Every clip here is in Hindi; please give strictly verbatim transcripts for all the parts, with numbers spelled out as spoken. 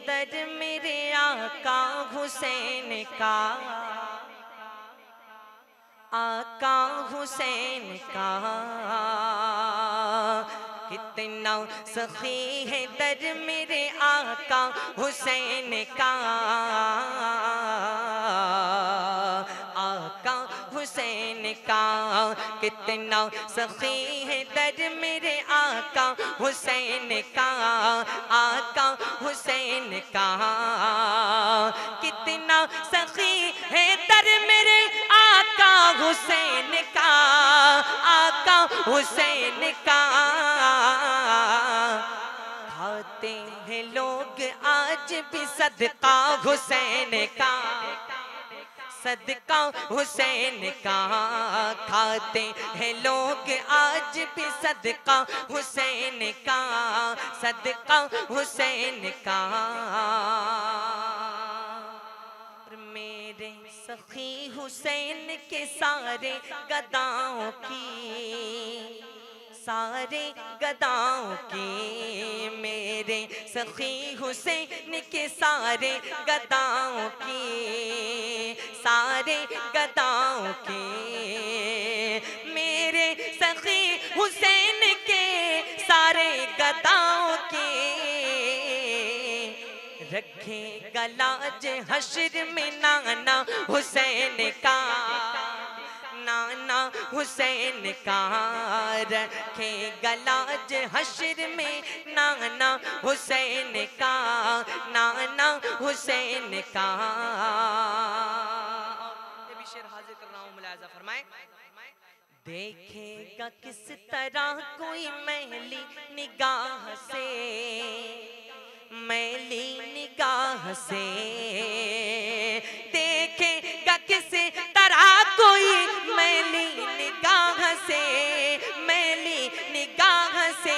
दर मेरे आका हुसैन का, आका हुसैन का। कितना सखी है दर मेरे आका हुसैन का, आका हुसैन का। कितना सखी है दर मेरे आका हुसैन का, आका हुसैन का। कितना सखी है दर मेरे आका हुसैन का, आका हुसैन का। खाते हैं लोग आज भी सदका हुसैन का, सदका हुसैन का। खाते हैं लोग आज भी सदका हुसैन का, सदका हुसैन का। मेरे सखी हुसैन के सारे गदाओं की, सारे गदाओं की। मेरे सखी हुसैन के सारे गदाओं की, सारे गदाओं की। मेरे सखी हुसैन के सारे गदाओं की। रखेगा लाज हश्र में नाना हुसैन का, नाना हुसैन का। रखेगा लाज हश्र में नाना हुसैन का, नाना हुसैन का। ये भी शेर हाजिर कर रहा हूँ, मुलाजा फरमाए। देखेगा किस तरह कोई मैली निगाह से, मैली निगाह से। देखेगा किस तरह कोई मैली निगाह से, मैली निगाह से।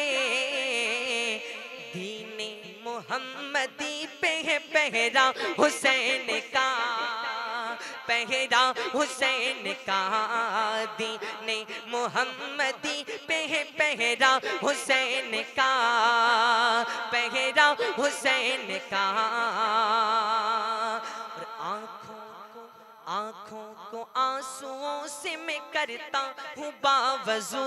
दीने मोहम्मदी पे है पहरा हुसैन का, पहरा हुसैन का। दीने मोहम्मदी पे है पहरा हुसैन का, पहरा हुसैन का। और आँखों को आँखों को आंसुओं से मैं करता हूँ बावजू,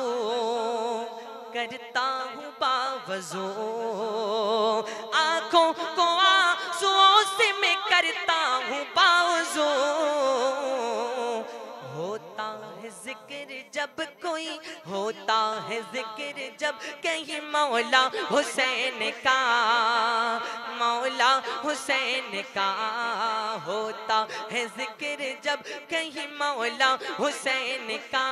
करता हूँ बावजू। आँखों को आंसुओं से मैं करता हूँ बावजू। होता है जिक्र जब कोई, होता है जिक्र जब कहीं मौला हुसैन का, मौला हुसैन का। होता है जिक्र जब कहीं मौला हुसैन का,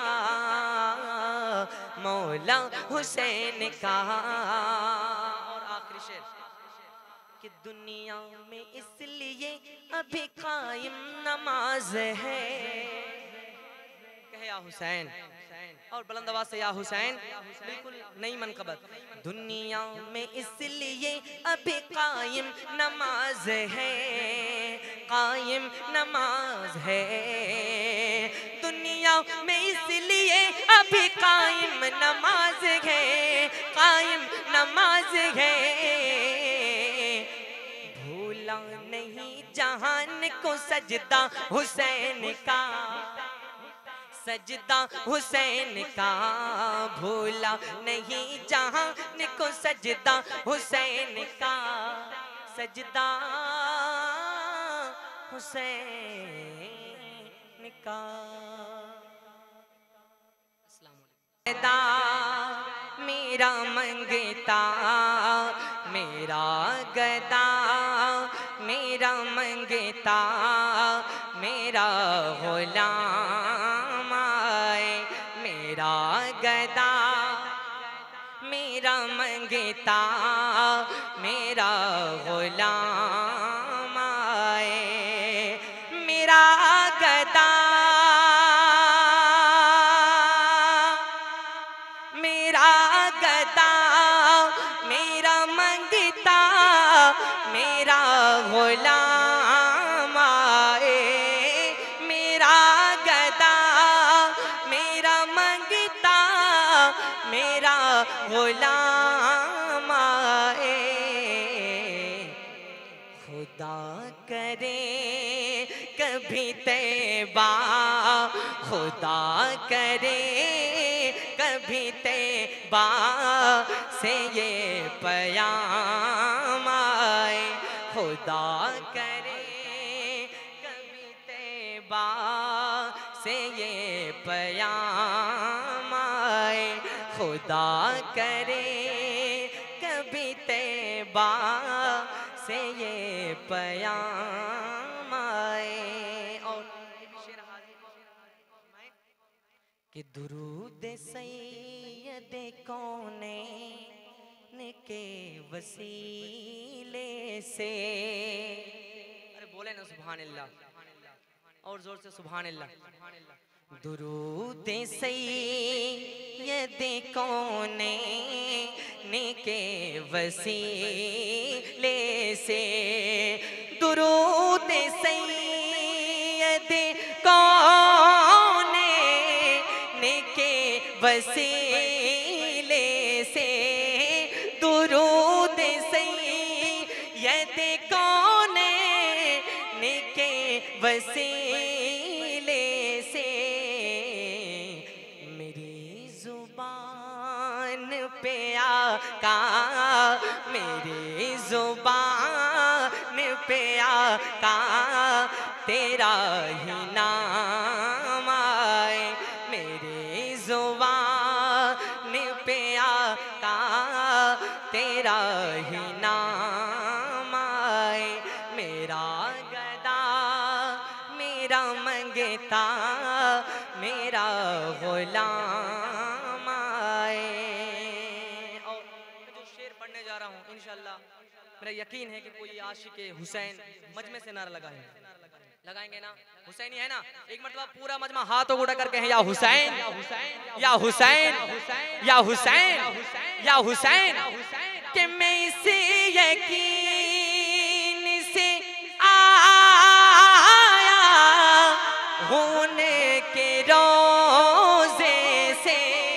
मौला हुसैन का। और आखिरी शेर कि दुनिया में इसलिए अभी कायम नमाज है, कहे या हुसैन, और बुलंद आवाज से या हुसैन, बिल्कुल नई मनकबत। दुनिया में इसलिए अभी कायम नमाज है, कायम नमाज है। दुनिया में इसलिए अभी कायम नमाज है, कायम नमाज है। भूला नहीं जहान को सजदा हुसैन का, सजदा हुसैन का। भूला नहीं जहान को सजदा हुसैन का, सजदा हुसैन का। गदा मेरा मंगता, मेरा गदा मेरा मंगता, मेरा गुलाम आए। मेरा गदा मेरा मंगता, मेरा गुलाम आए। मेरा गदा मेरा गदा मेरा मंगता, मेरा गुलाम आए। मेरा गदा मेरा मंगता, मेरा गुलाम आए। खुदा करे कभी तैबा, खुदा करे कभी तैबा से ये पयाम आए, खुदा करे कभी तैबा से ये पयाम आए, खुदा करे कभी तैबा से ये पयाम आए। और कि दुरूद सैयद कौनैन के वसीले से, अरे बोले ना सुभान अल्लाह, और जोर से सुभान अल्लाह। दुरूद सैयद कौनैन के वसीले से, दुरूद सैयद कौनैन के वसीले से, दुरूद सैयद कौनैन के वसीले से, मेरी जुबान पे आका, मेरी जुबान पे आका तेरा ही नाम आए, मेरी जुबान पे आका तेरा ही नाम आए, मेरा गदा मेरा मंगता मेरा गुलाम आए। और मैं जो शेर पढ़ने जा रहा हूँ इंशाल्लाह मेरा यकीन है कि कोई आशिक हुसैन मजमे से नारा लगाए, लगाएंगे ना? हुसैनी है ना? एक मरतबा पूरा मजमा हाथों को उठा करके है, या हुसैन या हुसैन या हुसैन या हुसैन, कि मैं इसे यकीन से आया होने के रोज़े से,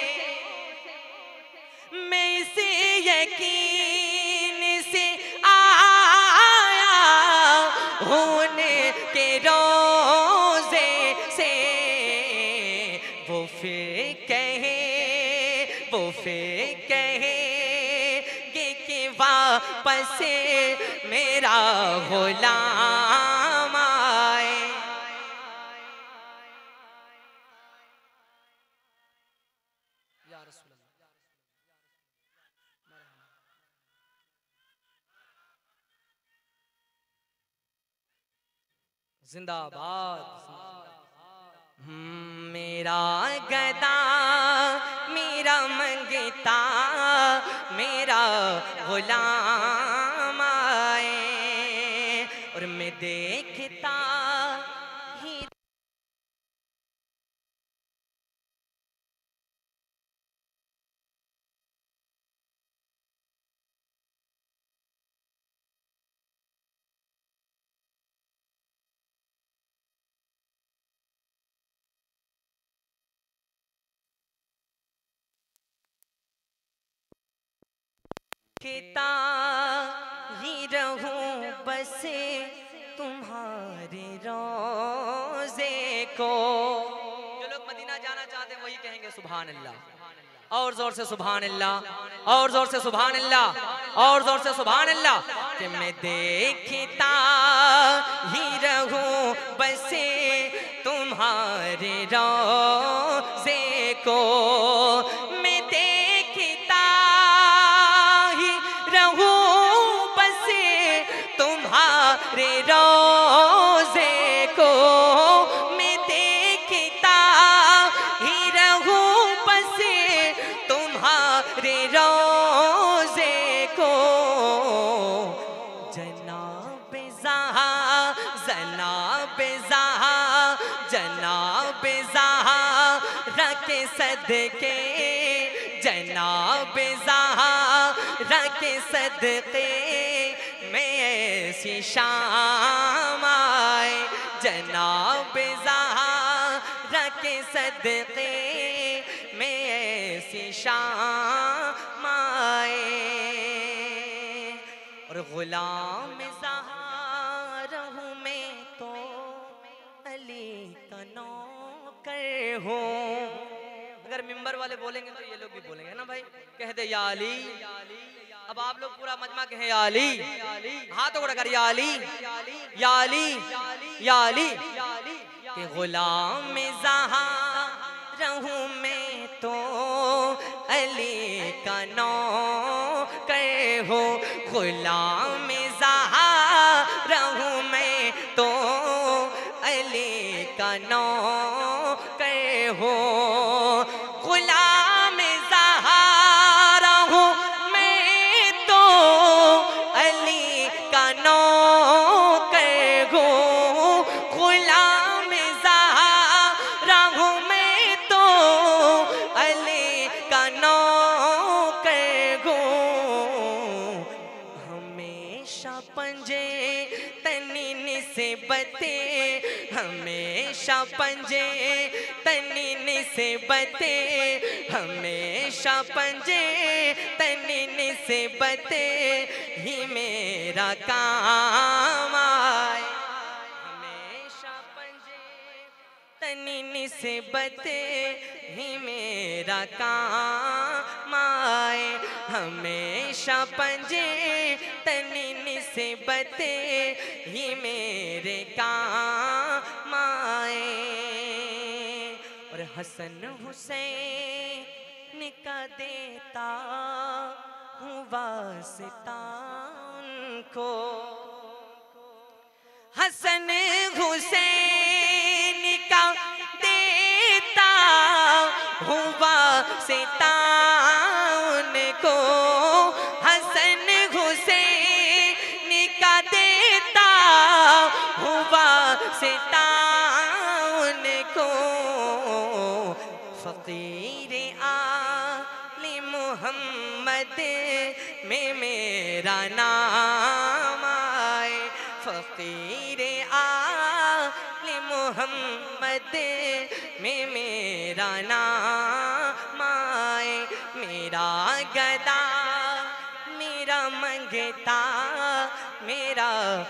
मैं इसे यकीन से आया होने के रोज़े से, वो फिर कहे वो फिर कहे कि वापस मेरा गुलाम आए। या रसूल अल्लाह, जिंदाबाद। मेरा गदा मेरा मंगता मेरा गुलाम आए, और मैं देखता ही कहता ही रहूं बस तुम्हारे रोज़े को। जो लोग मदीना जाना चाहते हैं वही कहेंगे सुभान अल्लाह, और जोर से सुभान अल्लाह, और जोर से सुभान अल्लाह, और जोर से सुभान अल्लाह। कि मैं देखता ही रहूं बस तुम्हारे रोज़े को, मैं देखता ही रहूं बस तुम्हारे रोज़े को, मैं देखता ही रहूं बस तुम्हारे रोज़े को। जनाब ज़हा जनाब ज़हा जनाब ज़हा के सदके, जनाब ज़हा के सदके में ऐसी शाम आए, जनाब ज़हा के सदके में ऐसी शाम आए। और गुलाम ज़हा हो। अगर मिंबर वाले बोलेंगे तो ये लोग भी बोलेंगे ना भाई, कह दे या अली। अब आप लोग पूरा मजमा कहें या अली, हाथों को कर या अली या अली या अली। के गुलाम ज़हाँ रहूं मैं तो अली का नौकर हो। गुलाम ज़हाँ रहूं मैं तो अली का नौकर हो। गुलाम ज़हाँ रहूं मैं तो अली का नौकर हो। गुलाम ज़हाँ रहूं मैं तो अली का नौकर हो। हमेशा पंजे तनी निस्बते, हमेशा पंजे तनी निस्बते, हमेशा पंजे तनी निस्बते ही मेरा काम आए। हमेशा पंजे तनी निस्बते ही मेरा काम आए। हमेशा पंजे तनी निस्बते ही मेरे काम आए। और हसन हुसैन का देता हूँ वास्ता उनको। हसन हुसैन का देता हूँ वास्ता उनको। हसन हुसैन का देता हूँ वास्ता उनको। फ़कीर आले मोहम्मद में मेरा नाम आए। फ़कीर आले मोहम्मद में मेरा नाम आए। मेरा गदा मेरा मंगता मेरा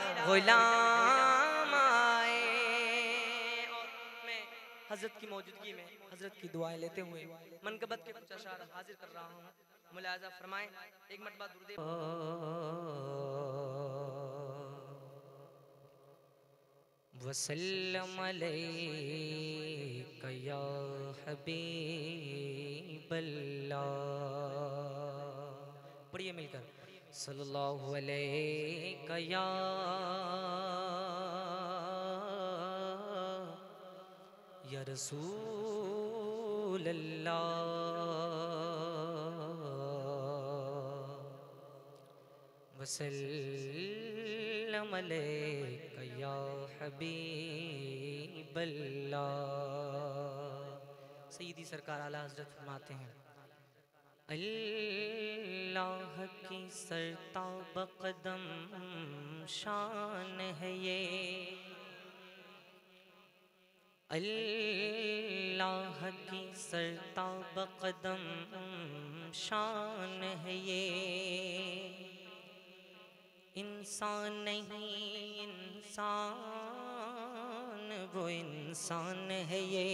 गुलाम आए। और मैं हजरत की मौजूदगी में हजरत की दुआएं लेते हुए मनकबत के कुछ अशार हाजिर कर रहा हूँ। मुलाज़ा फरमाएं। एक मरतबा दुरूद वसल्लम अलैका या हबीबल्लाह। पढ़िए मिलकर सल्लल्लाहु अलैका या या रसूल अल्लाह। वसल्लम अलैका या हबीबल्लाह। सैयदी सरकार आला हज़रत फरमाते हैं, अल्लाह की सरताब कदम शान है ये। अल्लाह की सरताब कदम शान है ये। इंसान नहीं इंसान वो इंसान है ये।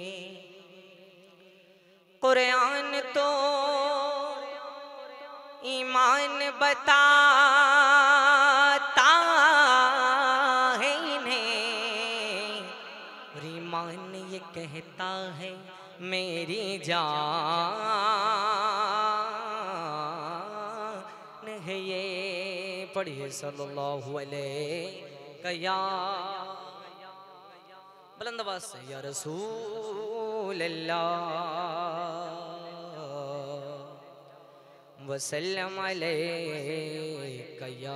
कुरान तो ईमान बताता है इन्हें। और ईमान ये कहता है मेरी जान है ये। पढ़िए सल्लल्लाहु अलैहि या बुलंद आवाज से या रसूल अल्लाह। वसल्लम अलैका या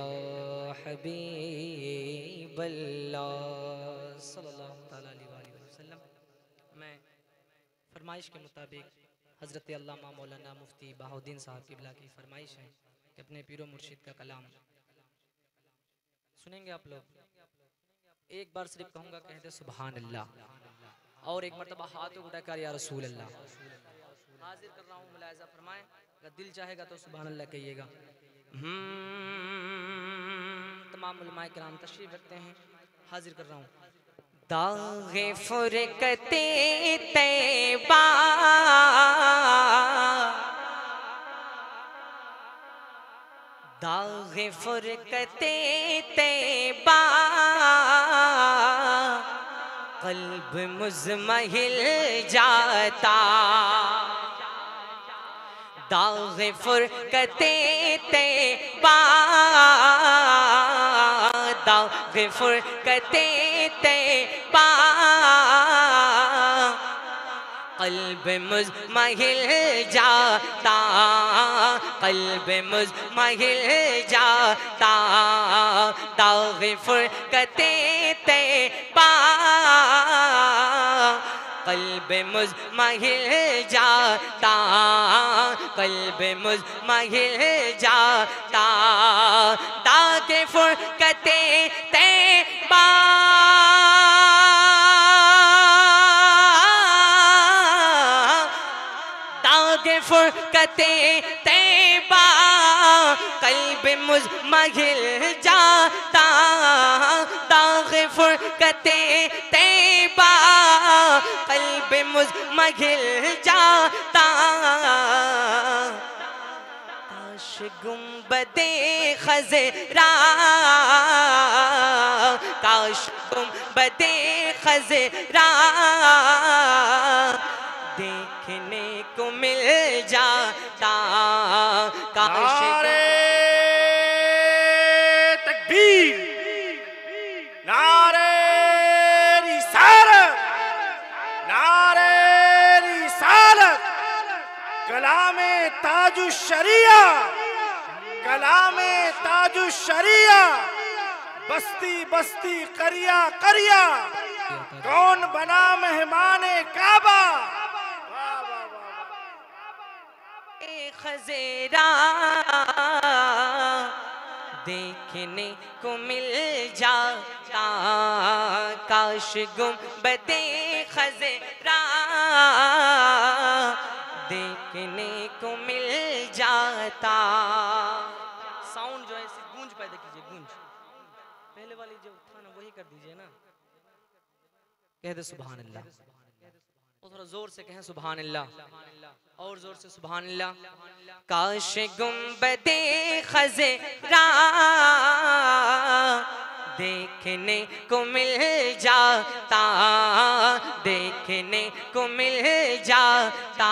हबीबल्लाह सल्लल्लाहु तआला अलैहि वसल्लम। मैं फरमाइश के मुताबिक हज़रत अल्लामा मौलाना मुफ्ती बहाउद्दीन साहब क़िबला की फरमाइश है कि अपने पीरो मुर्शिद का कलाम सुनेंगे आप लोग। एक बार सिर्फ कहूँगा, कह दे सुभान अल्लाह। और एक मरतबा हाथ उठाकर या रसूल अल्लाह हाजिर कर रहा हूँ। मुलाहिज़ा फरमाएं, अगर दिल चाहेगा तो सुभान अल्लाह कहिएगा। तमाम उलमाए किराम तशरीफ़ रखते हैं, हाजिर कर रहा हूँ। दागे फुरकते तैबा, दागे फुरकते तैबा, कल्ब मुज़महिल जाता। दागे फुरकते तैबा, दागे फुरकते तैबा, कल्ब मुज़महिल जाता, कल्ब मुज़महिल जाता। दागे फुरकते तैबा, कल्ब मुज़महिल जाता, कल्ब मुज़महिल जाता। दागे फुरकते तैबा, दागे फुरकते तैबा, कल्ब मुज़महिल जाता। दागे फुरकते तैबा, कल्ब मुज़महिल जाता। काश गुंबदे खज़रा, काश गुंबदे खज़रा देखने को मिल जाता। काश तकबीर, नारे रिसालत, नारे रिसालत। कलामे ताजु शरिया, कलामे ताजु शरिया। बस्ती बस्ती करिया करिया, कौन बना मेहमाने काबा। खज़रा देखने को मिल जाता। काश गुंबदे खज़रा देखने को मिल जाता। साउंड जो है गूंज पैदा कीजिए, गूंज। पहले वाली जो था ना वही कर दीजिए ना। कह दे सुभान अल्लाह, और थोड़ा जोर से कहें सुभान अल्लाह, और जोर से सुभान अल्लाह। काश गुंबदे खज़रा देखने को मिल जाता, देखने को मिल जाता।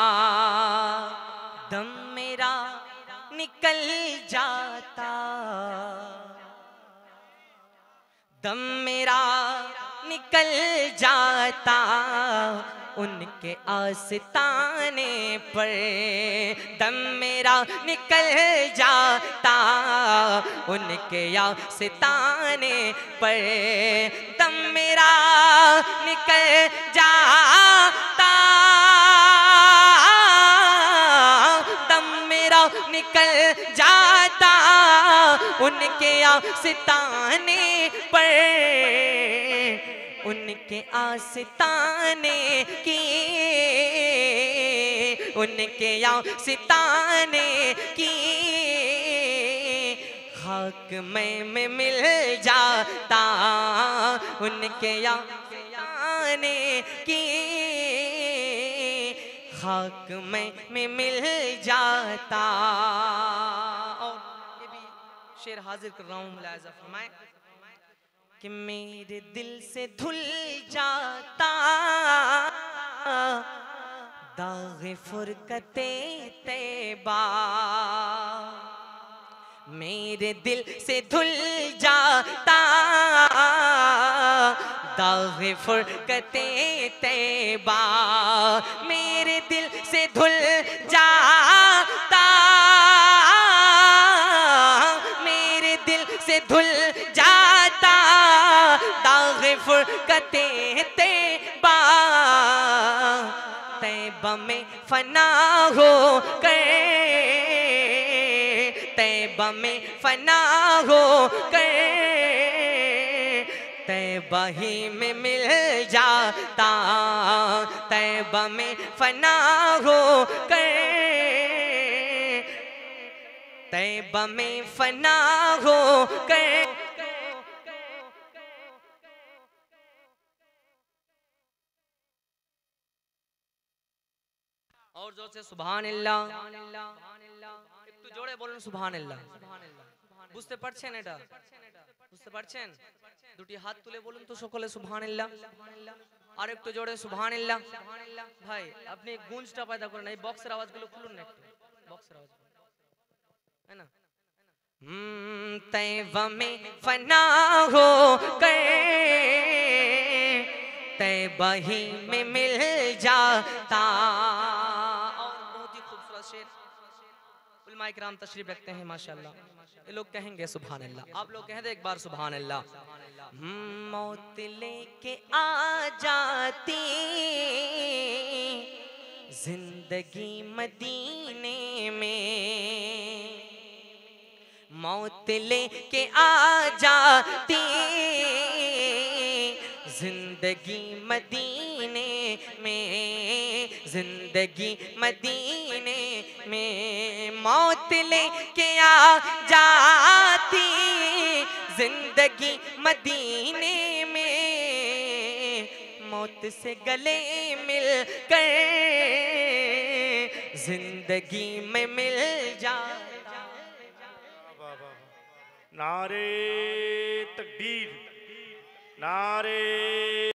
दम मेरा निकल जाता, दम मेरा निकल जाता उनके आस्ताने पर। दम मेरा निकल जाता उनके आस्ताने पर। दम मेरा निकल जाता, दम मेरा निकल जाता उनके आस्ताने पर। उनके आस्ताने की, उनके आस्ताने की खाक में में मिल जाता। उनके आस्ताने की खाक में में मिल जाता। और ये भी शेर हाजिर कर रहा हूँ, मुलाहिज़ा फरमाएं कि मेरे दिल से धुल जाता दाग़े फुरकते तैबा। मेरे दिल से धुल जाता दाग़े फुरकते तैबा। मेरे दिल से धुल जाता, मेरे दिल से धुल जाता दाग़े फुरकते तैबा। तैबा में फना हो कर, तैबा में फना हो कर तैबा ही में मिल जाता। तैबा में फना हो कर, तैबा में फना हो कर और जोर से सुभान अल्लाह। একটু জোরে বলুন সুবহান আল্লাহ। বুঝতে পারছেন এটা? বুঝতে পারছেন? দুটি হাত তুলে বলুন তো সকলে সুবহান আল্লাহ। আর একটু জোরে সুবহান আল্লাহ। ভাই আপনি গুঞ্জটা পয়দা করেন, এই বক্সের আওয়াজগুলো খুলুন না একটু, বক্সের আওয়াজ, है ना? तैबा में फना हो गए, तैबा ही में मिल जाता। और बहुत ही खूबसूरत शेर उलमा इकराम तशरीफ रखते हैं माशाल्लाह, ये लोग कहेंगे सुभान अल्लाह। आप लोग कह दे एक बार सुभान अल्लाह। मौत लेके आ जाती जिंदगी मदीने में, मौत लेके आ जाती जिंदगी मदीने में, जिंदगी मदीने में, मौत लेके आ जाती जिंदगी मदीने में, मौत से गले मिल कर जिंदगी में मिल जाता। नारे तकबीर, नारे